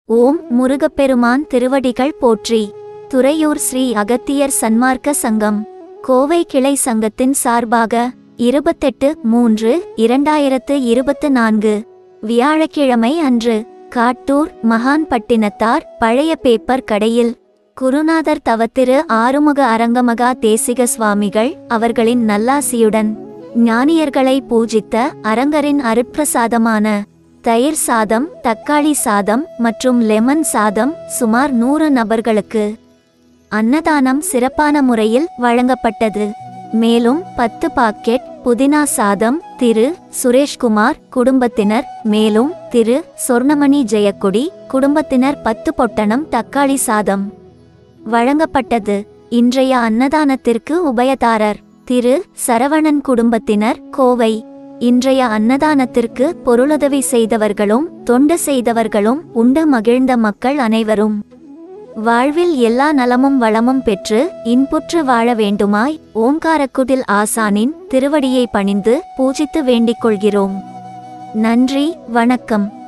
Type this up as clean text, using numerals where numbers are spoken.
ஓம் முருகப்பெருமான் திருவடிகள் போற்றி. துறையூர் ஸ்ரீ அகத்தியர் சன்மார்க்க சங்கம் கோவை கிளை சங்கத்தின் சார்பாக 28/3/2024 வியாழக்கிழமை அன்று காட்டூர் மகான் பட்டினத்தார் பழைய பேப்பர் கடையில் குருநாதர் தவத்திரு ஆறுமுக அரங்கமகா தேசிக சுவாமிகள் அவர்களின் நல்லாசியுடன் ஞானியர்களை பூஜித்த அரங்கரின் அருட்பிரசாதமான தயிர் சாதம், தக்காளி சாதம் மற்றும் லெமன் சாதம் சுமார் 100 நபர்களுக்கு அன்னதானம் சிறப்பான முறையில் வழங்கப்பட்டது. மேலும் 10 பாக்கெட் புதினா சாதம் திரு சுரேஷ்குமார் குடும்பத்தினர், மேலும் திரு சொர்ணமணி ஜெயக்குடி குடும்பத்தினர் 10 பொட்டணம் தக்காளி சாதம் வழங்கப்பட்டது. இன்றைய அன்னதானத்திற்கு உபயதாரர் திரு சரவணன் குடும்பத்தினர், கோவை. இன்றைய அன்னதானத்திற்கு பொருளுதவி செய்தவர்களும் தொண்டு செய்தவர்களும் உண்டு மகிழ்ந்த மக்கள் அனைவரும் வாழ்வில் எல்லா நலமும் வளமும் பெற்று இன்புற்று வாழ வேண்டுமாய் ஓங்காரக்குடில் ஆசானின் திருவடியை பணிந்து பூஜித்து வேண்டிக் கொள்கிறோம். நன்றி, வணக்கம்.